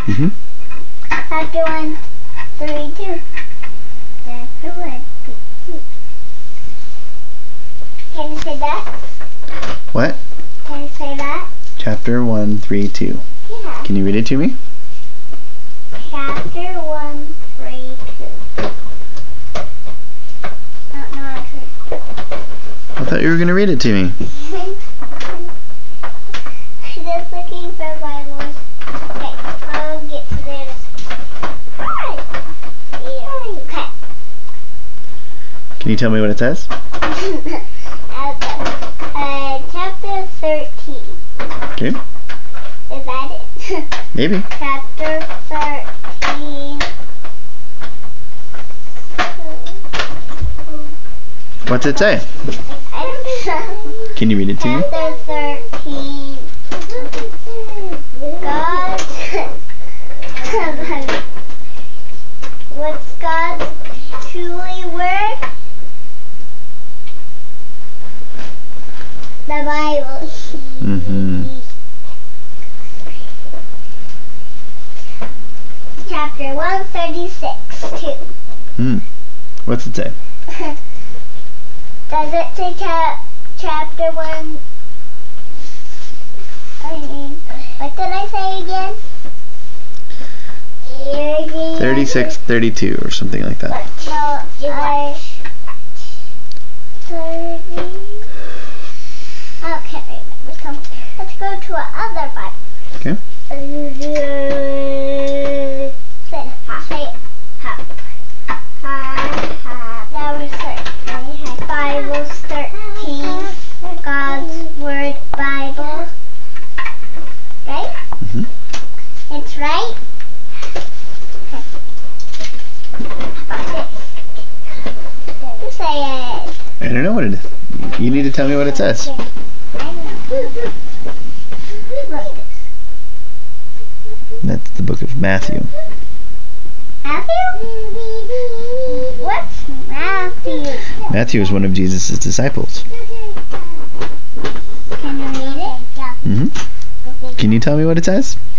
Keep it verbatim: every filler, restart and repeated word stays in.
Mm-hmm. Chapter one, three, two. Chapter one, three, two. Can you say that? What? Can you say that? Chapter one, three, two. Yeah. Can you read it to me? Chapter one, three, two. I don't know how to. I thought you were going to read it to me. Just looking for Bibles. Okay, I'll get to there. Right. Yeah. Okay. Can you tell me what it says? Okay. Uh, chapter thirteen. Okay. Is that it? Maybe. Chapter thirteen. What's it say? I don't know. Can you read it to me? Chapter thirteen. God. What's God's truly word? The Bible. Mm-hmm. Chapter one thirty-six, two. Hmm. What's it say? Does it say cha chapter one? I mean, what did I say again? thirty-six, thirty-two or something like that. No, I... thirty... I can't remember something. Let's go to our other Bible. Okay. Say it. Say it. Ha. Ha. Ha. That was thirteen. Bible's thirteen. God's Word Bible. Right? Mm-hmm. It's right? Okay. How about this? You say it. I don't know what it is. You need to tell me what it says. Yeah. I know. Look. That's the book of Matthew. Matthew? What's Matthew? Matthew is one of Jesus' disciples. Can you read it? Mm-hmm. Can you tell me what it says?